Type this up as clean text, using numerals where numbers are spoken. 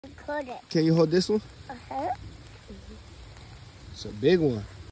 Cut it. Can you hold this one? Uh-huh. It's a big one.